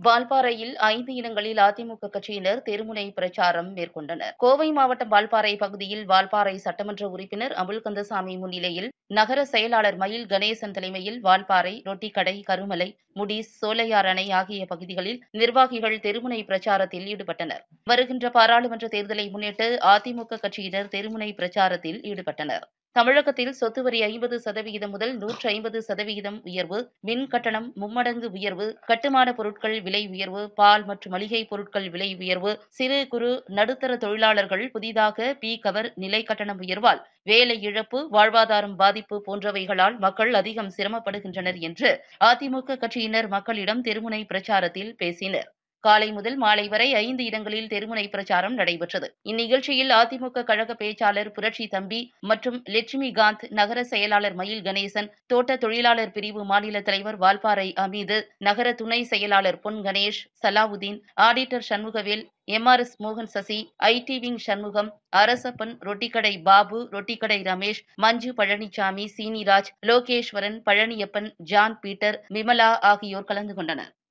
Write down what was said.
வால்பாறையில் 5 இடங்களில் அதிமுக கட்சியினர் தெருமுனை பிரச்சாரம் மேற்கொண்டனர். கோவை மாவட்டம் வால்பாறை பகுதியில் வால்பாறை சட்டமன்ற உறுப்பினர் அபுல்கந்தசாமி முன்னிலையில் நகர செயலாளர் மயில் கணேசன் தலைமையில் வால்பாறை, ரொட்டிக்கடை, கருமலை, முடிஸ், சோலையார் அணை ஆகிய பகுதிகளில் நிர்வாகிகள் தெருமுனை பிரச்சாரத்தில் ஈடுபட்டனர். வருகின்ற பாராளுமன்ற தேர்தலை முன்னிட்டு அதிமுக கட்சியினர் தெருமுனை பிரச்சாரத்தில் ஈடுபட்டனர். தமிழகத்தில் சொத்து வரி 50% முதல் 150% உயர்வு, மின் கட்டணம் மும்மடங்கு உயர்வு, கட்டுமான பொருட்கள் விலை உயர்வு, பால் மற்றும் மளிகை பொருட்கள் விலை உயர்வு, சிறு குறு நடுத்தர தொழிலாளர்கள் புதிதாக கவர் நிலை கட்டணம் உயர்வால் வேலை இழப்பு, வாழ்வாதாரம் பாதிப்பு போன்றவைகளால் மக்கள் அதிகம் சிரமப்படுகின்றனர் என்று அதிமுக கட்சியினர் மக்களிடம் தெருமுனை பிரச்சாரத்தில் பேசினர். காலை முதல் மாலை வரை 5 இடங்களில் தெருமுனை பிரச்சாரம் நடைபெற்றது. இந்நிகழ்ச்சியில் அதிமுக கழக பேச்சாளர் புரட்சி தம்பி மற்றும் லட்சுமிகாந்த், நகர செயலாளர் மயில் கணேசன், தோட்ட தொழிலாளர் பிரிவு மாநில தலைவர் வால்பாறை அமீது, நகர துணை செயலாளர் பொன் கணேஷ், சலாவுதீன், ஆடிட்டர் சண்முகவேல், MRS மோகன் சசி, IT விங் சண்முகம், அரசப்பன், ரொட்டிக்கடை பாபு, ரொட்டிக்கடை ரமேஷ், மஞ்சு பழனிசாமி, சீனிராஜ், லோகேஸ்வரன், பழனியப்பன், ஜான் பீட்டர், விமலா ஆகியோர் கலந்து கொண்டனர்.